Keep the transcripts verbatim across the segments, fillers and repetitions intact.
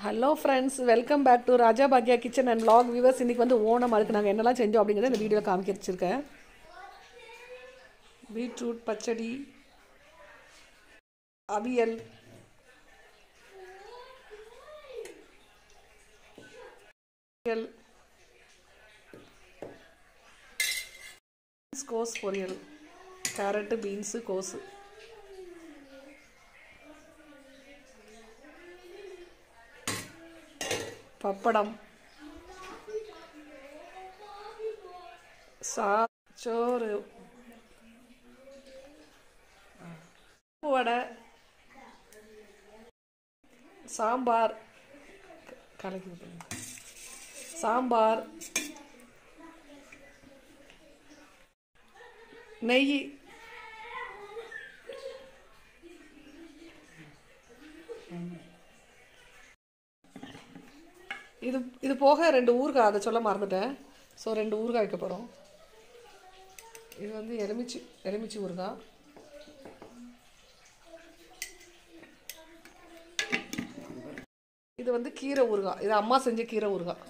Hello friends, welcome back to Raja பாக்யா kitchen and vlog viewers. இன்றைக்கி வந்து ஓணம், அதுக்கு நாங்கள் என்னெல்லாம் செஞ்சோம் அப்படிங்கிறத இந்த வீடியோவில் காமிக்க வச்சுருக்கேன். பீட்ரூட் பச்சடி, அவியல், கோஸ் பொரியல், கேரட்டு, பீன்ஸு, கோஸு, பப்படம், சா சோறு, வடை, சாம்பார், கலக்கி சாம்பார், நெய், இது இது போக ரெண்டு ஊறுகாய், அதை சொல்ல மறந்துட்டேன். ஸோ ரெண்டு ஊறுகாய் வைக்க போகிறோம். இது வந்து எலுமிச்சி எலுமிச்சி ஊறுகாய். இது வந்து கீரை ஊறுகாய். இது அம்மா செஞ்ச கீரை ஊறுகாய்.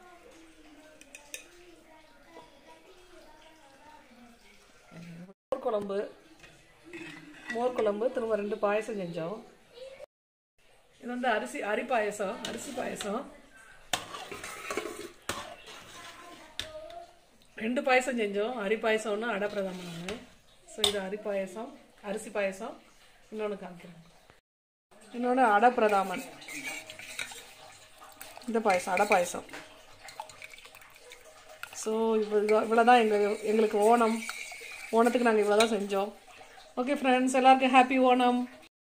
மோர் குழம்பு மோர் குழம்பு திரும்ப ரெண்டு பாயசம் செஞ்சோம். இது வந்து அரிசி அரி பாயசம் அரிசி பாயசம் ரெண்டு பாயசம் செஞ்சோம். அரி பாயசம் ஒன்று, அடை பிரதமன் ஒன்று. ஸோ இது அரி பாயசம், அரிசி பாயசம். இன்னொன்று காமிக்கிறேன். இன்னொன்று அடை பிரதாமன். இந்த பாயசம் அடை பாயசம். ஸோ இவ்வளோ இவ்வளோதான் எங்கள் எங்களுக்கு ஓணம். ஓணத்துக்கு நாங்கள் இவ்வளோ தான் செஞ்சோம். ஓகே ஃப்ரெண்ட்ஸ், எல்லாருக்கும் ஹாப்பி ஓணம்.